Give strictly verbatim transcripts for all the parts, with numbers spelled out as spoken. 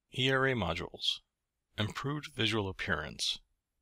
eRA modules. Improved visual appearance.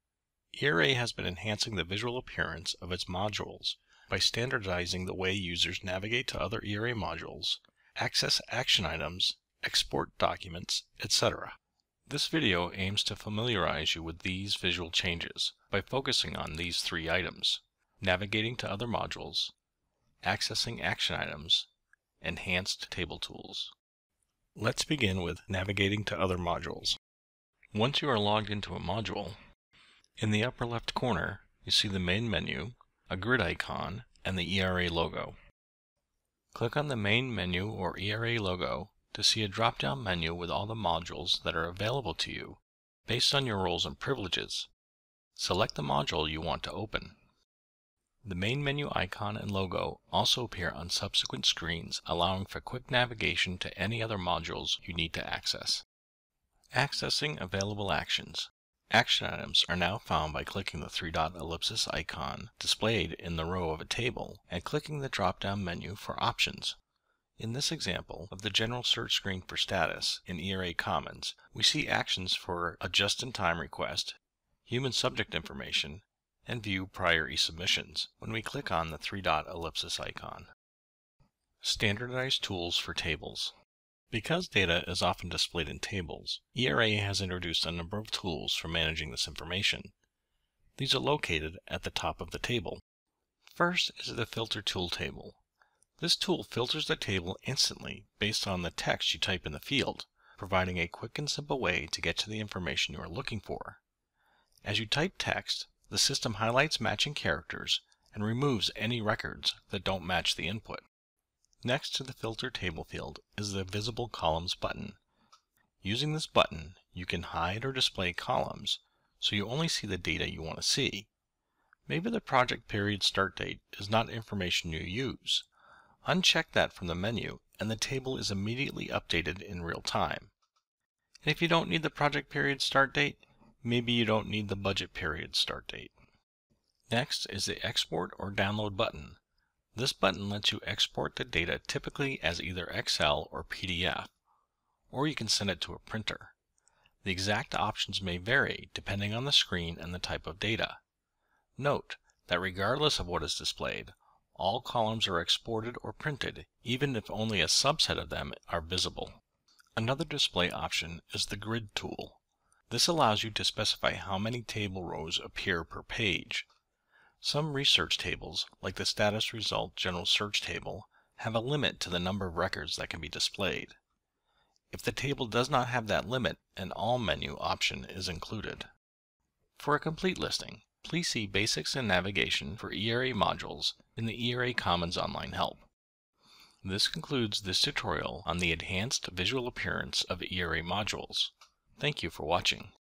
eRA has been enhancing the visual appearance of its modules by standardizing the way users navigate to other eRA modules, access action items, export documents, et cetera. This video aims to familiarize you with these visual changes by focusing on these three items: navigating to other modules, accessing action items, enhanced table tools. Let's begin with navigating to other modules. Once you are logged into a module, in the upper left corner you see the main menu, a grid icon, and the eRA logo. Click on the main menu or eRA logo to see a drop-down menu with all the modules that are available to you based on your roles and privileges. Select the module you want to open. The main menu icon and logo also appear on subsequent screens, allowing for quick navigation to any other modules you need to access. Accessing available actions. Action items are now found by clicking the three-dot ellipsis icon displayed in the row of a table and clicking the drop-down menu for options. In this example of the general search screen for status in eRA Commons, we see actions for a just-in-time request, human subject information, and view prior e-submissions when we click on the three-dot ellipsis icon. Standardized tools for tables. Because data is often displayed in tables, eRA has introduced a number of tools for managing this information. These are located at the top of the table. First is the Filter Tool table. This tool filters the table instantly based on the text you type in the field, providing a quick and simple way to get to the information you are looking for. As you type text, the system highlights matching characters and removes any records that don't match the input. Next to the Filter Table field is the Visible Columns button. Using this button, you can hide or display columns so you only see the data you want to see. Maybe the project period start date is not information you use. Uncheck that from the menu and the table is immediately updated in real time. And if you don't need the project period start date, maybe you don't need the budget period start date. Next is the Export or Download button. This button lets you export the data typically as either Excel or P D F, or you can send it to a printer. The exact options may vary depending on the screen and the type of data. Note that regardless of what is displayed, all columns are exported or printed, even if only a subset of them are visible. Another display option is the Grid tool. This allows you to specify how many table rows appear per page. Some research tables, like the Status Result General Search table, have a limit to the number of records that can be displayed. If the table does not have that limit, an All menu option is included. For a complete listing, please see Basics in Navigation for eRA modules in the eRA Commons Online Help. This concludes this tutorial on the enhanced visual appearance of eRA modules. Thank you for watching.